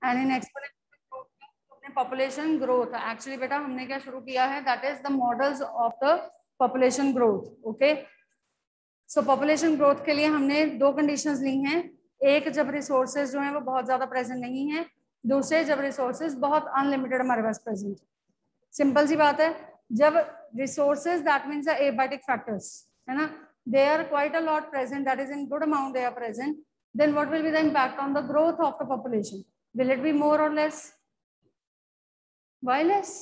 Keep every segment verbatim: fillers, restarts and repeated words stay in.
And in exponential growth population growth, actually बेटा हमने क्या शुरू किया है, that is the models of the population growth. Okay, so population growth के लिए हमने दो कंडीशंस ली हैं, एक जब रिसोर्सेज जो है वो बहुत ज्यादा प्रेजेंट नहीं है, दूसरे जब रिसोर्सेज बहुत अनलिमिटेड हमारे पास प्रेजेंट। सिंपल सी बात है, जब resources that means abiotic factors है ना, they are quite a lot present, that is in good amount they are present, then what will be the impact on the growth of the population? Will it be more or less? Why less?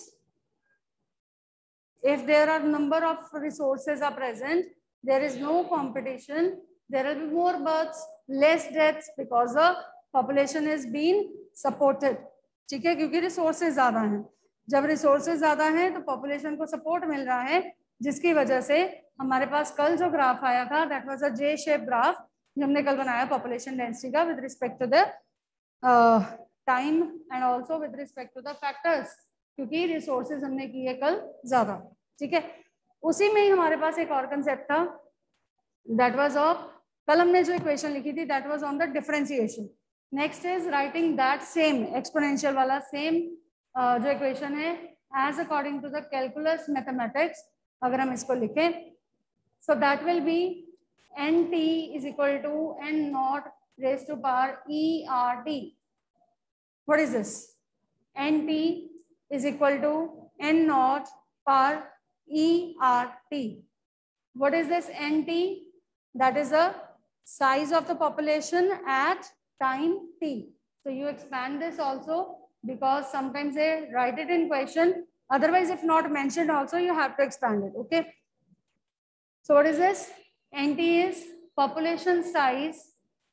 If there are number of resources are present, there is no competition, there will be more births, less deaths, because the population is being supported. ठीक है, क्योंकि resources ज्यादा हैं, जब resources ज्यादा हैं तो population को सपोर्ट मिल रहा है, जिसकी वजह से हमारे पास कल जो ग्राफ आया था that was a J shape graph जो हमने कल बनाया पॉपुलेशन डेंसिटी का with respect to the time and also with respect to the factors, क्योंकि रिसोर्सेज हमने किए कल ज्यादा। ठीक है, उसी में ही हमारे पास एक और कंसेप्ट था दैट वाज ऑफ, कल हमने जो इक्वेशन लिखी थी that was on the differentiation. Next is writing that same exponential वाला सेम uh, जो इक्वेशन है as according to the calculus mathematics, अगर हम इसको लिखें, so that will be nt is equal to n naught raised to power ert. What is this? Nt is equal to n naught power ert. What is this nt? That is the size of the population at time t. So you expand this also, because sometimes they write it in question, otherwise if not mentioned also you have to expand it. Okay, so what is this? Nt is population size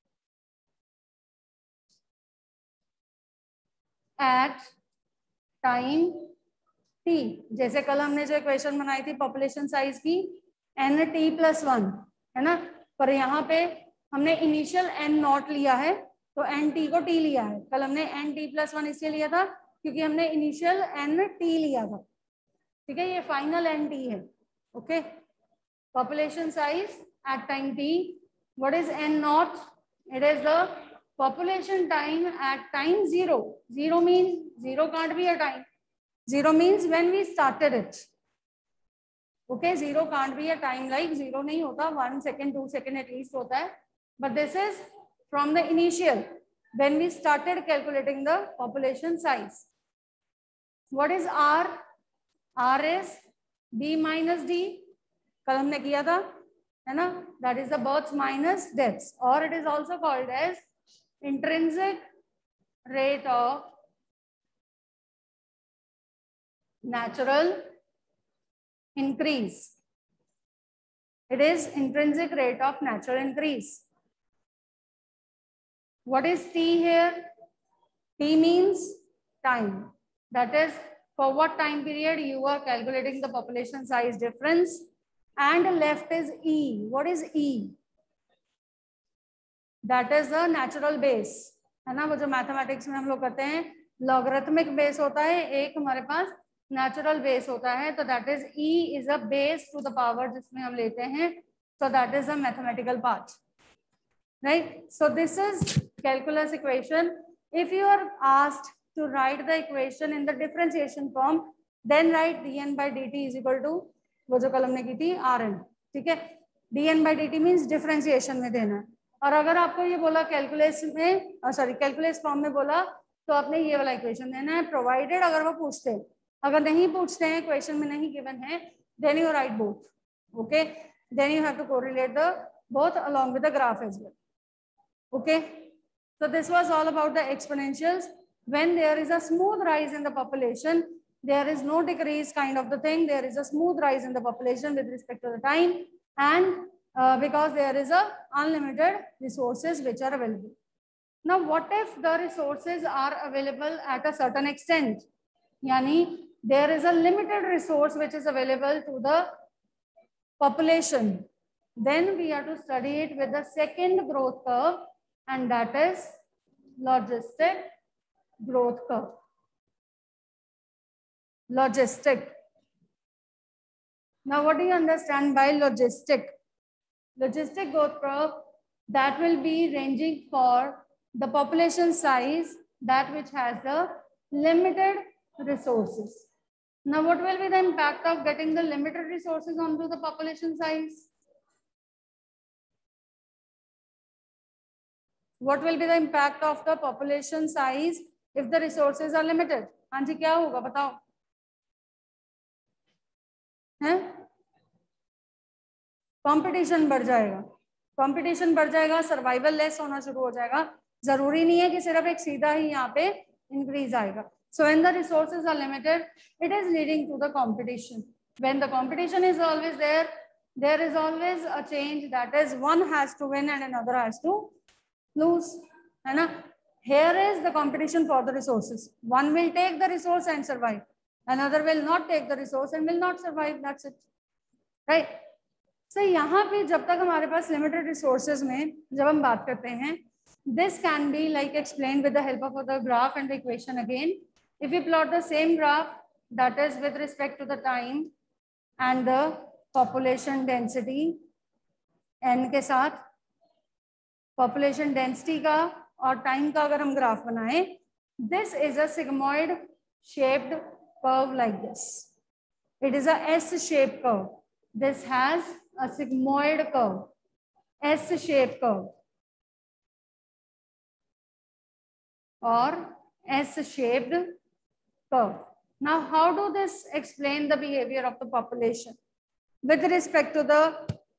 at time t. जैसे कल हमने जो equation बनाई थी population size की N T plus one है ना, पर यहाँ पे हमने इनिशियल एन नॉट लिया है तो एन टी को टी लिया है। कल हमने एन टी प्लस वन इसलिए लिया था क्योंकि हमने इनिशियल एन टी लिया था। ठीक है, ये फाइनल एन टी है। Okay, population size at time t. What is n naught? It is the population time at time zero. Zero means zero can't be a time. Zero means when we started it. Okay, zero can't be a time like zero नहीं होता, one second, two second at least होता है. But this is from the initial when we started calculating the population size. What is R? R is B minus D. कल हमने किया था है ना, that is the births minus deaths, और it is also called as intrinsic rate of natural increase. It is intrinsic rate of natural increase. What is T here? T means time, that is for what time period you are calculating the population size difference, and left is E. What is E? That is the natural base है ना, वो जो mathematics में हम लोग करते हैं logarithmic base होता है, एक हमारे पास नेचुरल बेस होता है, तो that is E is a base to the power जिसमें हम लेते हैं, so that is a mathematical part, right? So this is calculus equation. If you are asked to write the equation in the differentiation form, then write dn by dt is equal to वो जो कल हमने की थी are N. ठीक है, D N by D T means differentiation में देना है, और अगर आपको ये बोला कैलकुलेस में, सॉरी कैलकुलेस फॉर्म में बोला, तो आपने ये वाला इक्वेशन देना है, प्रोवाइडेड अगर वो पूछते हैं। अगर नहीं पूछते हैं, क्वेश्चन में नहीं गिवन है, then you write both. Okay, then you have to correlate the both along with the graph as well. Okay, so this was all about the exponentials. When there is a smooth rise in the population, there is no decrease kind of the thing, there is a smooth rise in the population with respect to the time, and uh, because there is a unlimited resources which are available. Now what if the resources are available at a certain extent? Yani there is a limited resource which is available to the population, then we have to study it with the second growth curve, and that is logistic growth curve. Logistic. Now what do you understand by logistic? Logistic growth curve that will be ranging for the population size that which has the limited resources. Now, what will be the impact of getting the limited resources onto the population size? What will be the impact of the population size if the resources are limited? हाँ जी, क्या होगा बताओ? हैं? Competition बढ़ जाएगा. Competition बढ़ जाएगा, survival less होना शुरू हो जाएगा. जरूरी नहीं है कि सिर्फ एक सीधा ही यहाँ पे इंक्रीज आएगा. So when the resources are limited, it is leading to the competition. When the competition is always there, there is always a change, that is one has to win and another has to lose. है ना? Here is the competition for the resources. One will take the resource and survive. Another will not take the resource and will not survive. That's it. Right? So यहाँ पे जब तक हमारे पास limited resources में जब हम बात करते हैं, this can be like explained with the help of the graph and the equation again. If we plot the same graph, that is with respect to the time and the population density n के साथ, population density का और time का अगर हम graph बनाएं, this is a sigmoid shaped curve like this. It is a S-shaped curve. This has a sigmoid curve, S-shaped curve or S-shaped curve. Now, how do this explain the behavior of the population with respect to the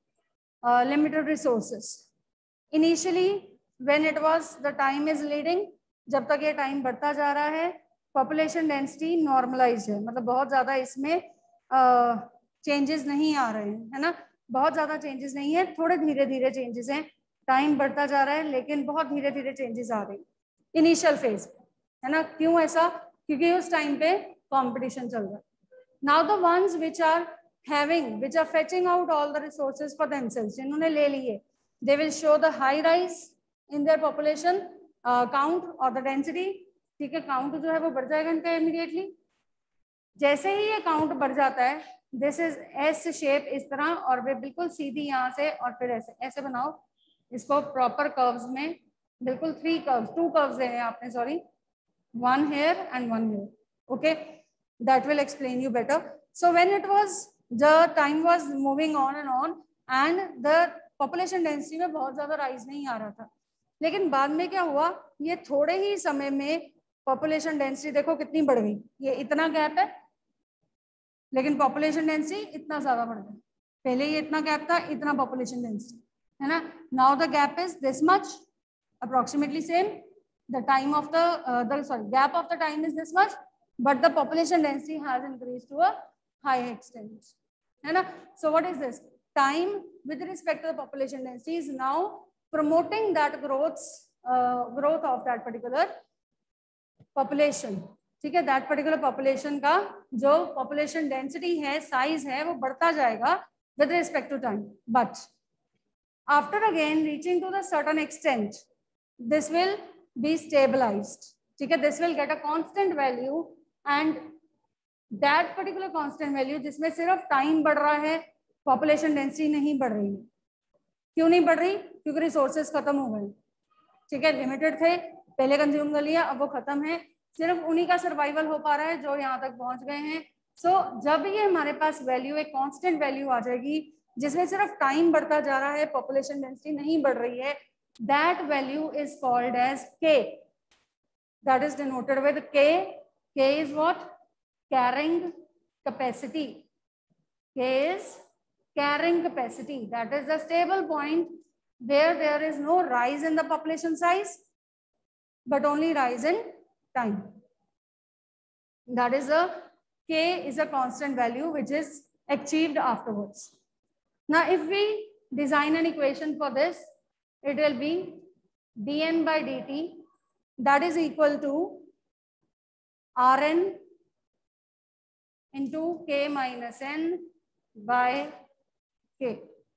uh, limited resources? Initially, when it was the time is leading, जब तक ये time बढ़ता जा रहा है, population density normalized है, मतलब बहुत ज़्यादा इसमें uh, changes नहीं आ रहे हैं, है ना? बहुत ज़्यादा changes नहीं है, थोड़े धीरे धीरे changes हैं. Time बढ़ता जा रहा है, लेकिन बहुत धीरे धीरे changes आ रही हैं. Initial phase, है ना? क्यों ऐसा? क्योंकि उस time पे competition चल रहा है. Now the ones which are having, which are fetching out all the resources for themselves, जिन्होंने ले लिए, they will show the high rise in their population uh, count or the density. ठीक है, count जो है वो बढ़ जाएगा इनका immediately. जैसे ही ये count बढ़ जाता है, this is S shape इस तरह, और वे बिल्कुल सीधी यहाँ से और फिर ऐसे ऐसे बनाओ इसको proper curves में, बिल्कुल three curves, two curves देने आपने, sorry, one here and one here. Okay, that will explain you better. So when it was, the time was moving on and on and the population density में बहुत ज़्यादा rise नहीं आ रहा था, लेकिन बाद में क्या हुआ, ये थोड़े ही समय में population density देखो कितनी बढ़ गई. ये इतना गैप है, लेकिन population density इतना ज़्यादा बढ़ गया. पहले ये इतना गैप था, इतना population density, है ना? Now the gap is this much, approximately same. The time of the, uh, the sorry, gap of the time is this much, but the population density has increased to a high extent. है ना? So what is this? Time with respect to the population density is now promoting that growth, uh, growth of that particular population. ठीक है, that particular population का जो population density है, size है, वो बढ़ता जाएगा with respect to time. But after again reaching to the certain extent, this will be stabilized. ठीक है, this will get a constant value, and that particular constant value जिसमें सिर्फ time बढ़ रहा है, population density नहीं बढ़ रही है. क्यों नहीं बढ़ रही? क्योंकि resources खत्म हो गए. ठीक है, limited थे, पहले consume कर लिया, अब वो खत्म है, सिर्फ उन्हीं का सर्वाइवल हो पा रहा है जो यहाँ तक पहुंच गए हैं. सो so, जब ये हमारे पास वैल्यू एक कांस्टेंट वैल्यू आ जाएगी जिसमें सिर्फ टाइम बढ़ता जा रहा है, पॉपुलेशन डेंसिटी नहीं बढ़ रही है, that value is called as K. That is denoted with K. K is what? Carrying capacity. K is carrying capacity. That is the stable point where there is no rise in the population size but only rise in time. That is a K is a constant value which is achieved afterwards. Now if we design an equation for this, it will be dn by dt, that is equal to Rn into K minus n by K.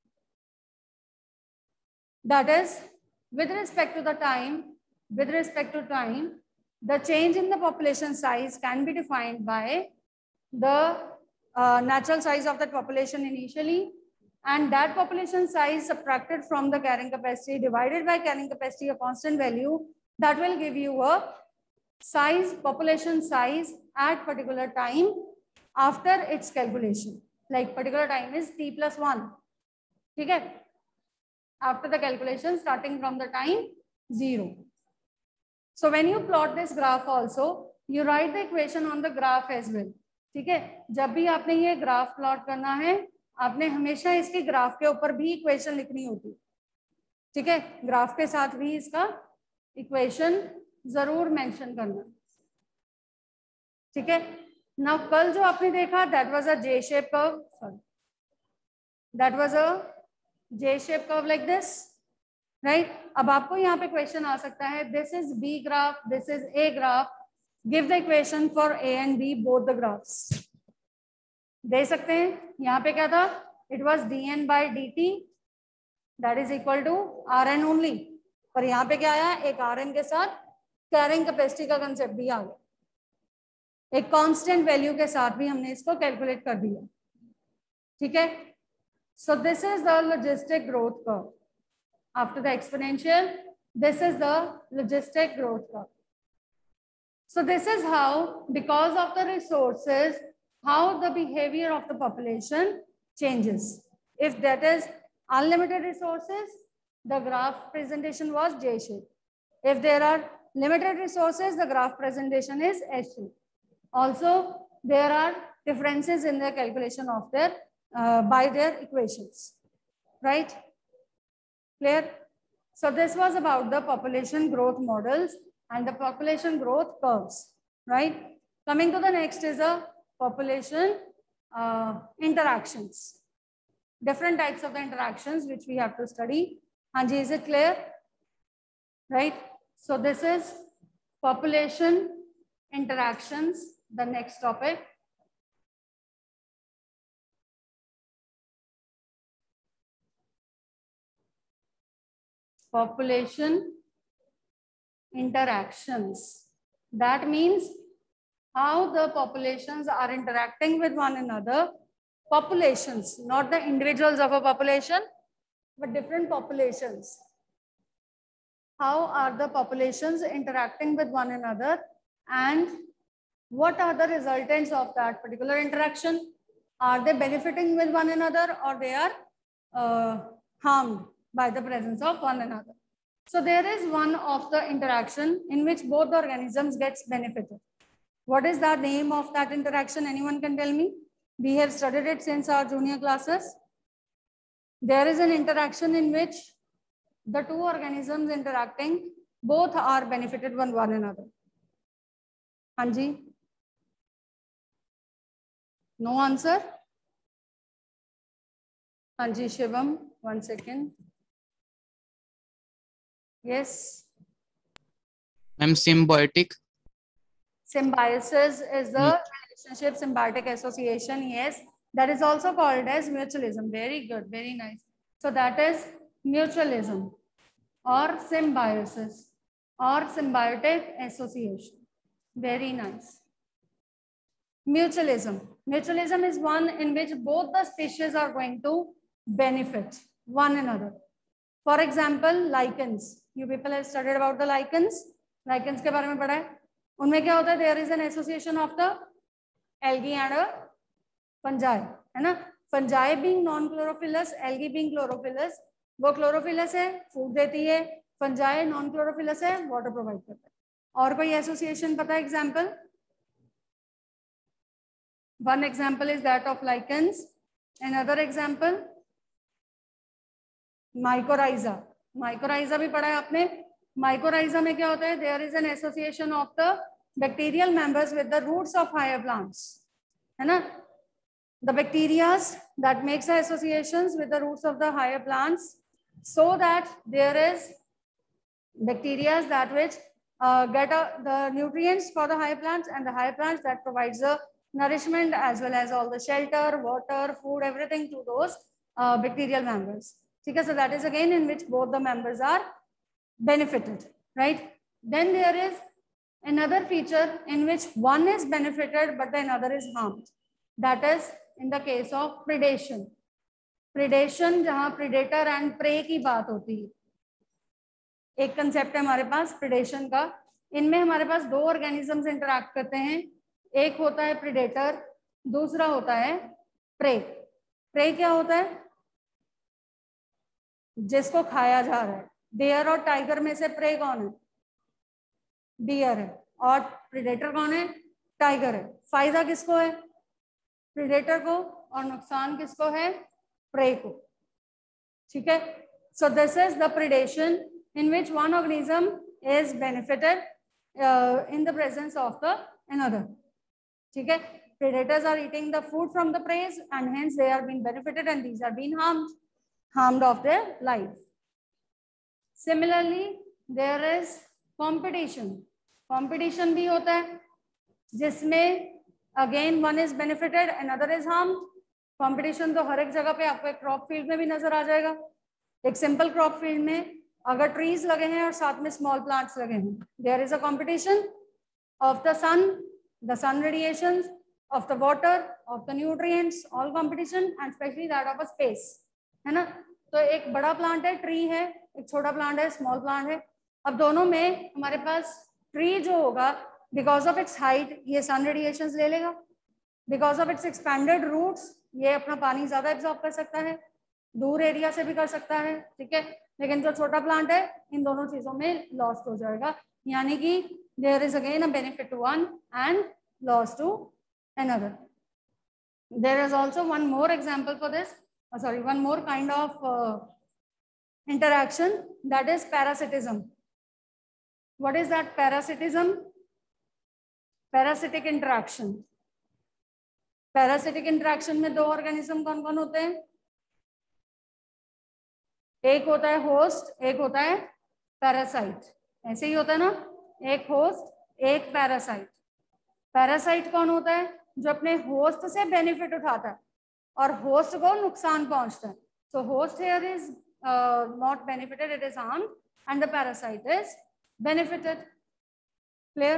That is with respect to the time, with respect to time, the change in the population size can be defined by the uh, natural size of that population initially, and that population size subtracted from the carrying capacity divided by carrying capacity, a constant value, that will give you a size, population size at particular time after its calculation. Like particular time is t plus one. ठीक है? After the calculation starting from the time zero. So when you plot this graph also, you write the equation on the graph as well. ठीक है? जब भी आपने ये graph plot करना है, आपने हमेशा इसके ग्राफ के ऊपर भी इक्वेशन लिखनी होती। ठीक है? ग्राफ के साथ भी इसका इक्वेशन जरूर मेंशन करना। ठीक है? नाउ कल जो आपने देखा that was a J shape curve, sorry that was a J shape curve like this, right? अब आपको यहाँ पे क्वेश्चन आ सकता है, this is B graph, this is A graph, give the equation for A and B both the graphs. दे सकते हैं। यहाँ पे क्या था, it was D N by D T that is equal to R N only, पर यहाँ पे क्या आया, एक आर एन के साथ कैरिंग कैपेसिटी का कंसेप्ट भी आ गया, एक कांस्टेंट वैल्यू के साथ भी हमने इसको कैलकुलेट कर दिया। ठीक है? So this is the logistic growth curve after the exponential, this is the logistic growth curve. So this is how, because of the resources, how the behavior of the population changes. If that is unlimited resources, the graph presentation was J-shape. If there are limited resources, the graph presentation is S-shape. Also, there are differences in the calculation of their, uh, by their equations, right? Clear? So this was about the population growth models and the population growth curves, right? Coming to the next is a population uh, interactions. Different types of the interactions which we have to study. Hanji, is it clear? Right? So this is population interactions, the next topic. Population interactions. That means how the populations are interacting with one another. Populations, not the individuals of a population, but different populations. How are the populations interacting with one another, and what are the resultants of that particular interaction? Are they benefiting with one another, or they are uh, harmed by the presence of one another? So there is one of the interaction in which both the organisms gets benefited. What is the name of that interaction? Anyone can tell me? We have studied it since our junior classes. There is an interaction in which the two organisms interacting, both are benefited one one another. Hanji? No answer? Hanji Shivam, one second. Yes. I'm symbiotic. Symbiosis is the relationship, symbiotic association. Yes. That is also called as mutualism. Very good. Very nice. So that is mutualism or symbiosis or symbiotic association. Very nice. Mutualism. Mutualism is one in which both the species are going to benefit one another. For example, lichens. You people have studied about the lichens. Lichens के बारे में पढ़ा है. उनमें क्या होता है? There is an association of the algae and a fungi, है ना? Fungi being non-chlorophyllous, algae being chlorophyllous. वो chlorophyllous है, food देती है. Fungi non-chlorophyllous है, water provide करता है. और कोई association पता है example? One example is that of lichens. Another example, mycorrhiza. Mycorrhiza भी पढ़ा है आपने. Mycorrhiza में क्या होता है? There is an association of the bacterial members with the roots of higher plants, है ना? The bacteria that makes the associations with the roots of the higher plants, so that there is bacteria that which uh, get uh, the nutrients for the higher plants, and the higher plants that provides the nourishment as well as all the shelter, water, food, everything to those uh, bacterial members. Okay, so that is again in which both the members are benefited, right? Then there is another feature in which one is benefited but the another is harmed. That is in the case of predation. Predation जहाँ predator and prey की बात होती है. एक concept है हमारे पास predation का. इनमें हमारे पास दो ऑर्गेनिजम्स इंटरैक्ट करते हैं, एक होता है प्रेडेटर, दूसरा होता है प्रे। प्रे क्या होता है? जिसको खाया जा रहा है। डियर और टाइगर में से प्रे कौन है? डियर है। और प्रेडेटर कौन है? टाइगर है। फायदा किसको है? प्रेडेटर को, और नुकसान किसको है? प्रे को। ठीक है, so this is the predation in which one organism is benefited in the presence of the another. ठीक है, predators are eating the food from the prey and hence they are being benefited and these are being harmed harmed of their life. Similarly, there is competition. Competition भी होता है जिसमें again one is benefited another is harmed. Competition तो हर एक जगह पे आपको एक क्रॉप फील्ड में भी नजर आ जाएगा। एक सिंपल क्रॉप फील्ड में अगर ट्रीज लगे हैं और साथ में स्मॉल प्लांट्स लगे हैं, there is a competition of the sun, the sun radiations, of the water, of the nutrients, all competition and especially that of a space, है ना। तो एक बड़ा प्लांट है, ट्री है, एक छोटा प्लांट है, स्मॉल प्लांट है। अब दोनों में हमारे पास ट्री जो होगा बिकॉज ऑफ इट्स हाइट ये सन रेडिएशंस ले लेगा, because of its expanded roots ये अपना पानी ज्यादा एब्जॉर्ब कर सकता है, दूर एरिया से भी कर सकता है। ठीक है, लेकिन जो छोटा प्लांट है इन दोनों चीजों में लॉस्ट हो जाएगा, यानी कि there is again a benefit to one and loss to another. There is also one more example for this, oh, sorry, one more kind of uh, interaction, that is parasitism. What is that parasitism? Parasitic interaction. Parasitic interaction में दो organism कौन कौन होते हैं? एक होता है host, एक होता है parasite. ऐसे ही होता है ना, एक host, एक parasite. Parasite कौन होता है? जो अपने होस्ट से बेनिफिट उठाता है और होस्ट को नुकसान पहुंचता है। So host here is not benefited, it is harmed and the parasite is benefited. Clear?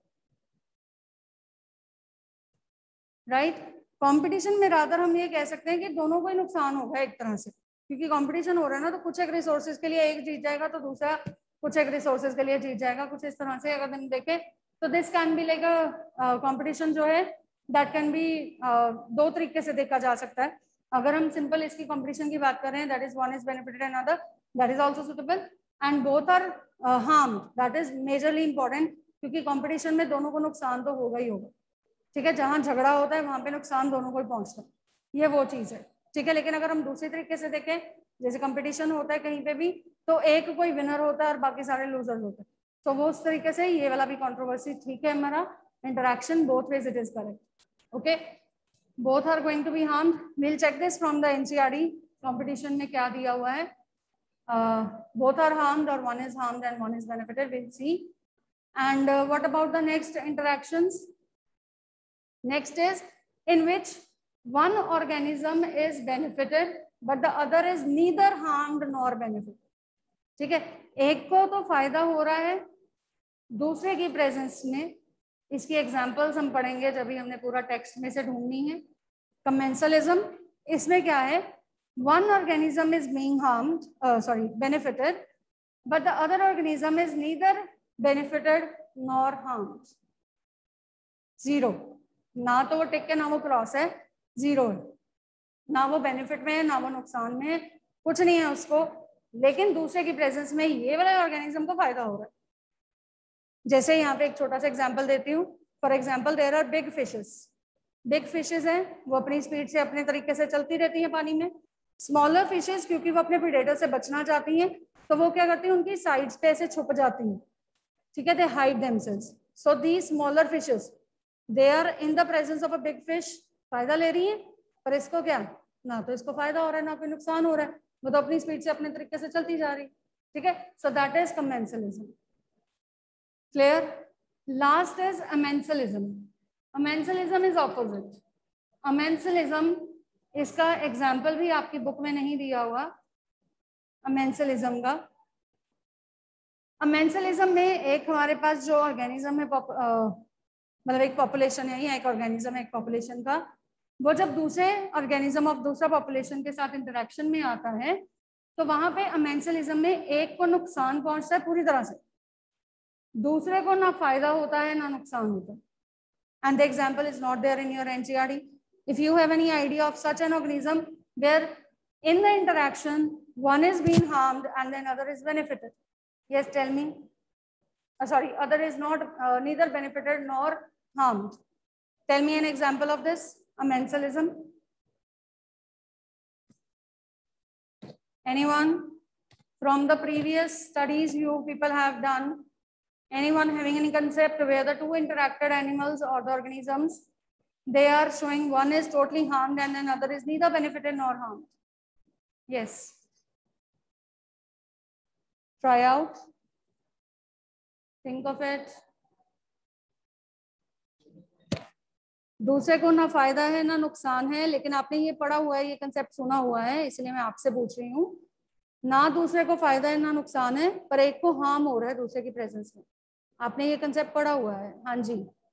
Right. Competition में रादर हम ये कह सकते हैं कि दोनों को ही नुकसान होगा एक तरह से, क्योंकि कंपटीशन हो रहा है ना, तो कुछ एक रिसोर्सेज के लिए एक जीत जाएगा तो दूसरा कुछ एक रिसोर्सेज के लिए जीत जाएगा, कुछ इस तरह से अगर हम देखें तो this can be like a competition जो है दैट कैन बी दो तरीके से देखा जा सकता है। अगर हम सिंपल इसकी कंपटीशन की बात कर रहे हैं, that is one is benefited and other, that is also suitable and both are harmed, that is majorly important, क्योंकि कंपटीशन में दोनों को नुकसान तो होगा ही होगा। ठीक है, जहां झगड़ा होता है वहां पे नुकसान दोनों को ही पहुंचता है, ये वो चीज है। ठीक है, लेकिन अगर हम दूसरी तरीके से देखें, जैसे कंपटीशन होता है कहीं पे भी, तो एक कोई विनर होता है और बाकी सारे लूजर्स होते हैं, तो वो उस तरीके से ये वाला भी कंट्रोवर्सी ठीक है हमारा, interaction both ways it is correct. Okay, both are going to be harmed. Will check this from the NCERT competition में क्या दिया हुआ है। बोथ आर हार्म्ड और one is harmed and one is benefited, will see. And what about the next interactions? Next is in which one organism is benefited but the other is neither harmed nor benefited. ठीक है, एक को तो फायदा हो रहा है दूसरे की प्रेजेंस में। इसकी एग्जांपल्स हम पढ़ेंगे जब भी हमने पूरा टेक्स्ट में से ढूंढनी है। कमेंसलिज्म, इसमें क्या है, one organism is being harmed, uh, sorry, benefited, but the other organism is neither benefited nor harmed. Zero. ना तो वो टिक के ना वो क्रॉस है, जीरो है, ना वो बेनिफिट में है ना वो नुकसान में है, कुछ नहीं है उसको, लेकिन दूसरे की प्रेजेंस में ये वाला ऑर्गेनिज्म को फायदा हो रहा है। जैसे यहाँ पे एक छोटा सा एग्जांपल देती हूँ। For example, there are big fishes. Big fishes हैं, वो अपनी स्पीड से अपने तरीके से चलती रहती हैं पानी में। स्मॉलर फिशेस, क्योंकि वो अपने प्रेडेटर से बचना चाहती हैं, तो वो क्या करती हैं, उनकी साइड्स पे ऐसे छुप जाती हैं। ठीक है, they hide themselves. So the smaller fishes they are in the presence of a big fish, फायदा ले रही है, पर इसको क्या, ना तो इसको फायदा हो रहा है ना कोई नुकसान हो रहा है, वो तो अपनी स्पीड से अपने तरीके से चलती जा रही। ठीक है, so that is commensalism. Clear? Last is amensalism. Amensalism is opposite. Amensalism, इसका एग्जाम्पल भी आपकी बुक में नहीं दिया हुआ अमेंसलिज्म का। अमेंसलिज्म में एक हमारे पास जो ऑर्गेनिज्म है, मतलब एक पॉपुलेशन है या एक ऑर्गेनिज्म है एक पॉपुलेशन का, वो जब दूसरे ऑर्गेनिज्म ऑफ दूसरा पॉपुलेशन के साथ इंटरेक्शन में आता है तो वहां पे अमेंसलिज्म में एक को नुकसान पहुंचता है पूरी तरह से, दूसरे को ना फायदा होता है ना नुकसान होता है. And the example is not there in your N C E R T. If you have any idea of such an organism where in the interaction one is being harmed and then other is benefited. Yes, tell me. Uh, sorry, other is not uh, neither benefited nor harmed. Tell me an example of this. A mensualism. Anyone from the previous studies you people have done? Anyone having any concept where the two interacted animals or the organisms, they are showing one is totally harmed and then other is neither benefited nor harmed? Yes. Try out. Think of it. दूसरे को ना फायदा है ना नुकसान है, लेकिन आपने ये पढ़ा हुआ है, ये कंसेप्ट सुना हुआ है, इसलिए मैं आपसे पूछ रही हूँ. ना दूसरे को फायदा है ना नुकसान है, पर एक को हार्म हो रहा है दूसरे की प्रेजेंस में. आपने ये कंसेप्ट पढ़ा हुआ है. हाँ जी.